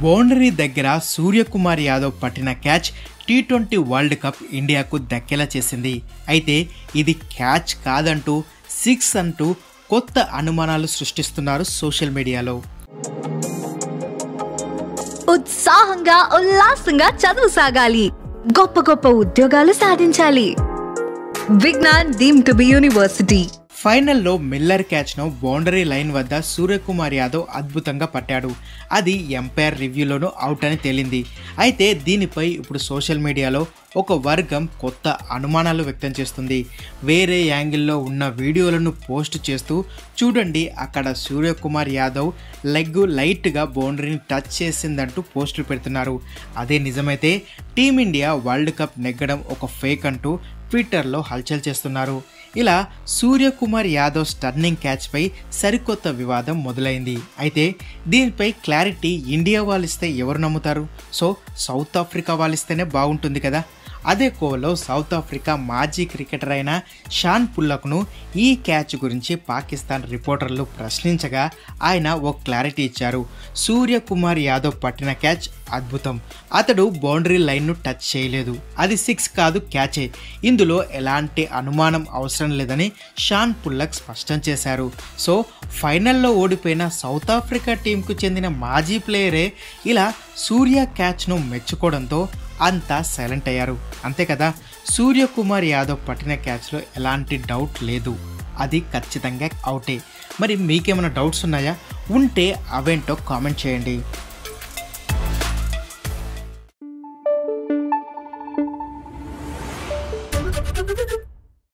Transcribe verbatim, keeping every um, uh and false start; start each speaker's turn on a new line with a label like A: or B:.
A: Boundary దగ్గర సూర్యకుమార్ యాదవ్ పట్టిన catch T twenty world cup ఇండియాకు దక్కేలా చేసింది. అయితే ఇది క్యాచ్ కాదంటూ సిక్స్ అంటూ కొత్త అనుమానాలు సృష్టిస్తున్నారు సోషల్ మీడియాలో.
B: ఉత్సాహంగా ఉల్లాసంగా చదువు సాగాలి, గొప్ప గొప్ప ఉద్యోగాలు సాధించాలి. Vignan deemed to be university.
A: ఫైనల్లో మిల్లర్ క్యాచ్ను బౌండరీ లైన్ వద్ద సూర్యకుమార్ యాదవ్ అద్భుతంగా పట్టాడు. అది ఎంపైర్ రివ్యూలోనూ అవుట్ అని తేలింది. అయితే దీనిపై ఇప్పుడు సోషల్ మీడియాలో ఒక వర్గం కొత్త అనుమానాలు వ్యక్తం చేస్తుంది. వేరే యాంగిల్లో ఉన్న వీడియోలను పోస్ట్ చేస్తూ చూడండి అక్కడ సూర్యకుమార్ యాదవ్ లెగ్ లైట్గా బౌండరీని టచ్ చేసిందంటూ పోస్టులు పెడుతున్నారు. అదే నిజమైతే టీమిండియా వరల్డ్ కప్ నెగ్గడం ఒక ఫేక్ అంటూ ట్విట్టర్లో హల్చల్ చేస్తున్నారు. ఇలా సూర్యకుమార్ యాదవ్ టర్నింగ్ క్యాచ్పై సరికొత్త వివాదం మొదలైంది. అయితే దీనిపై క్లారిటీ ఇండియా వాళ్ళు ఇస్తే ఎవరు నమ్ముతారు? సో సౌత్ ఆఫ్రికా వాళ్ళు ఇస్తేనే బాగుంటుంది కదా. అదే కోవలో సౌత్ ఆఫ్రికా మాజీ క్రికెటర్ అయిన షాన్ పుల్లక్ను ఈ క్యాచ్ గురించి పాకిస్తాన్ రిపోర్టర్లు ప్రశ్నించగా ఆయన ఓ క్లారిటీ ఇచ్చారు. సూర్యకుమార్ యాదవ్ పట్టిన క్యాచ్ అద్భుతం, అతడు బౌండరీ లైన్ను టచ్ చేయలేదు, అది సిక్స్ కాదు క్యాచే, ఇందులో ఎలాంటి అనుమానం అవసరం లేదని షాన్ పుల్లక్ స్పష్టం చేశారు. సో ఫైనల్లో ఓడిపోయిన సౌత్ ఆఫ్రికా టీంకు చెందిన మాజీ ప్లేయరే ఇలా సూర్య క్యాచ్ను మెచ్చుకోవడంతో అంతా సైలెంట్ అయ్యారు. అంతే కదా, సూర్యకుమార్ యాదవ్ పట్టిన క్యాచ్లో ఎలాంటి డౌట్ లేదు, అది ఖచ్చితంగా అవుటే. మరి మీకేమైనా డౌట్స్ ఉన్నాయా? ఉంటే అవేంటో కామెంట్ చేయండి.